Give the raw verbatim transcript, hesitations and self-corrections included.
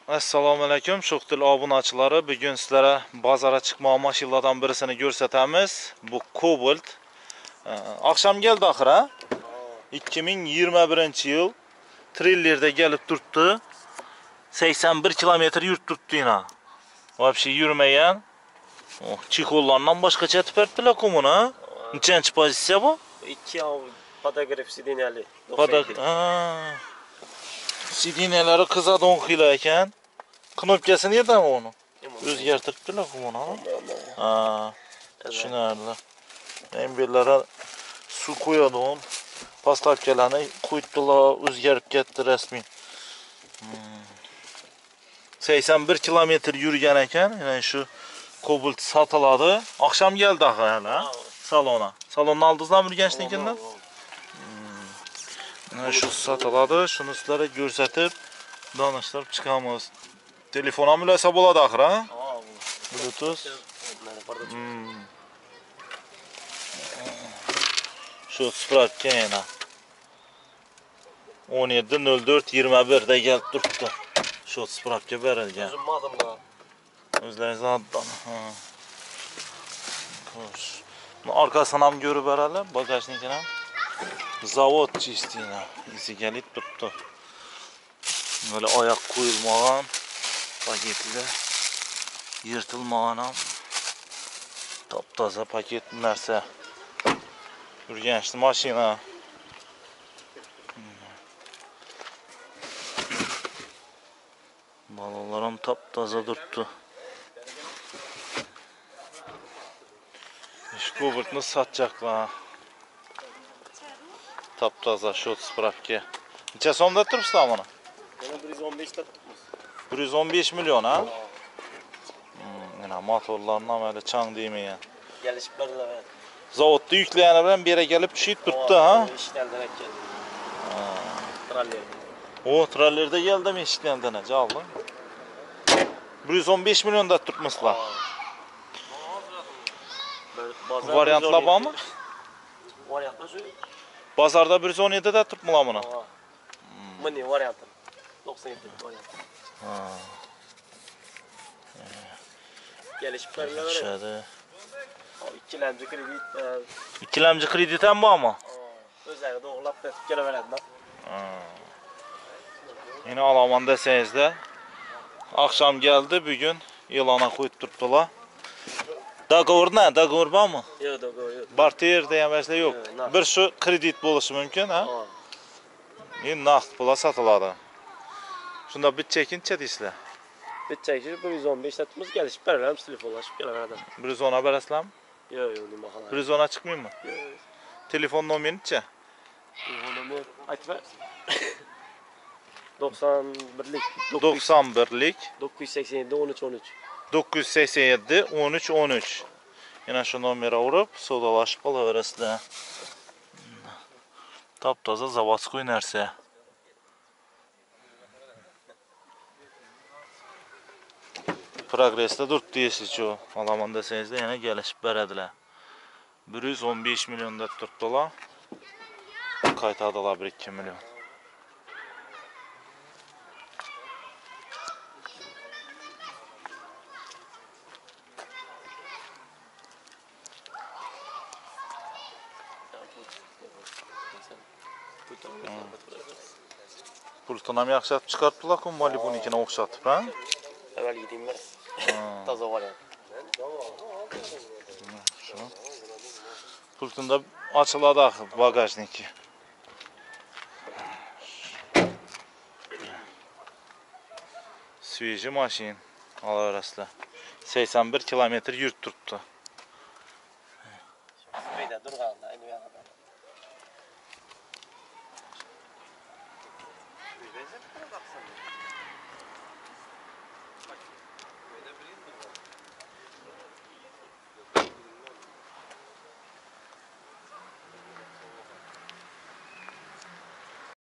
Assalomu alaykum, Sho'xtil obunachilari. Bugun sizlarga bozorga chiqmoq mashinalardan birisini ko'rsatamiz. Bu Cobalt. Oqshom keldi oxir, ha? ikki ming yigirma birinchi yil treylerda kelib turibdi. sakson bir kilometr yurib turibdi yana. Вообще yurmagan. Oh, chexollardan boshqacha tepdilar komuna. Nechanchi pozitsiya bu? ikki podograf sidinali. Podograf. Ha. Sidinalari qizadon xila ekan. Knopkasi nerdan uni? O'zgartiribdilar komuna. Ha. Tushunarli. Embellari suv qo'yadi on. Postavkalarni qo'yibdilar, o'zgarib ketdi rasmiy. sakson bir kilometr yurgan ekan. Ya'ni shu Cobalt sotiladi. Oqshom keldi hali, salona. Salonni oldingizmi Urganchnikidan? Mana shu sotiladi. Shuni sizlarga ko'rsatib, donishtirib chiqamiz. Telefon ham ulasa bo'ladi axir, ha? Bluetooth. Shu spravka yana. o'n yetti nol to'rt yigirma bir da kelib turibdi. Shu spravka berilgan. O'zlaringiz addan. Ha. Xo'sh. Arkasini ham ko'rib beradi, bagajnikini ham. Zavod chistina. Izi kelib turibdi. Böyle oyoq qo'yilmagan, paketida yirtilmagan ham top-toza paket narsa. Urganchli mashina. Balolar ham top-toza turibdi. Shu Cobaltni sotjaqlar. Top-toza shot spravka. Necha so'mda turibsizlar mana? bir yuz o'n besh ta tutmiz. bir yuz o'n besh million, ha? Mana motorlarni ham hali chang deymagan. Kelishib berilaveradi. Zavodda yuklagani bilan bera kelib tushib turibdi, ha? Eshiklardan keldi. Traller. O, trallerda keldimi eshiklardan, jaldi. bir yuz o'n besh millionda turibmisizlar. Variantlar bormi? Variantlar shu. Bozorda bir yuz o'n yetti da turibmilar buni. Mini varianti. to'qson yetti variant. Ha. Kelishib berilaveradi. ikkilamchi kredit. ikkilamchi kredit ham bormi? O'zlari doğrulab ketib kelaveradi. Ha. Yine alaman desangizda. Akşam geldi bugün e'lona qo'yib turibdilar. Dogovor ne? Dogovor bormi? Yo'q, dogovor yo'q. Barter degan narsa yo'q. Bir shu kredit bo'lishi mumkin, ha? Endi naqd pulga sotiladi. Shunda bitchekincha deysizlar. Bitcheki bir yuz o'n besh ta tutmiz kelishib beraveramiz, telefonlashib kelaveradi. bir yuz o'n berasizlarmi? Yo'q, yo'q, nima qiladi? bir yuz o'n chiqmaymi? Yo'q. Telefon nomeringiz-chi? Telefon nomer aytib to'qson birlik to'qson birlik to'qqiz yuz sakson yetti o'n uch o'n uch to'qqiz yuz sakson yetti o'n uch o'n uch. Yana shu nomerga urib, savdolashib qolaverasizlar. Top-toza zavodskoy narsa. Progressda turibdi deysiz-ku. Olaman desangizda yana kelishib beradilar. bir yuz o'n besh millionda turibdilar. Qaytadilar bir ikki million. Pultini ham yaxshilatib chiqaribdilar-ku, Malibunikini o'xshatib, ha? Avval yedingmi? Toza variant. Shu. Pultunda ochiladi axir bagajniki. Sveji mashin olaverasizlar. sakson bir kilometr yurib turibdi. Quyida turganda, ayni yoqda.